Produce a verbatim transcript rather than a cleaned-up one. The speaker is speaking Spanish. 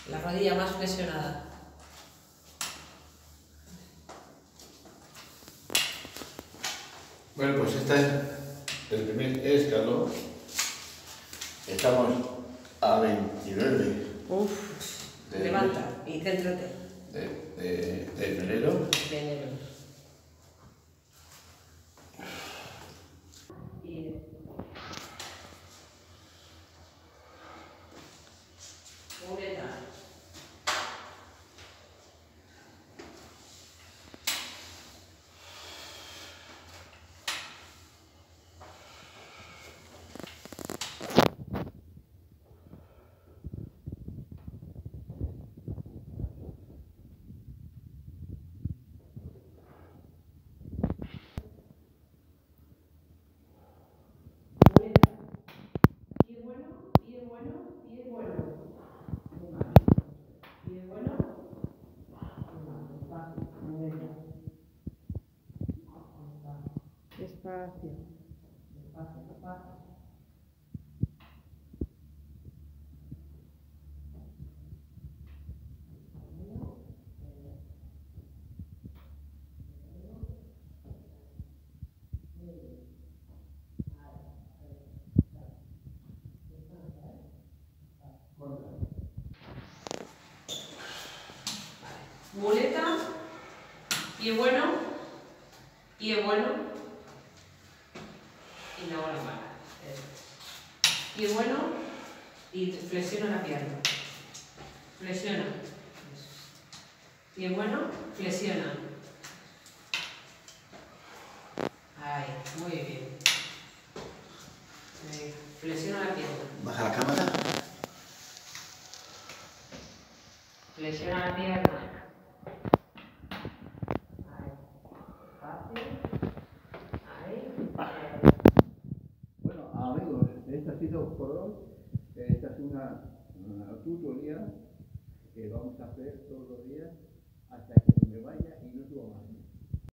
La rodilla más flexionada. Bueno, pues este es el primer escalón. Estamos a veintinueve. Uf, de, levanta y céntrate. De, de, de febrero. De enero. Y muleta. Despacio, despacio, despacio. Muleta, pie bueno, pie bueno y luego la mano. Pie bueno y flexiona la pierna. Flexiona. Pie bueno, flexiona. Ahí, muy bien. Flexiona la pierna. Baja la cámara. Flexiona la pierna. Bueno, amigos, esta ha sido por hoy. Esta es una, una tutoría que vamos a hacer todos los días hasta que me vaya y no suba más.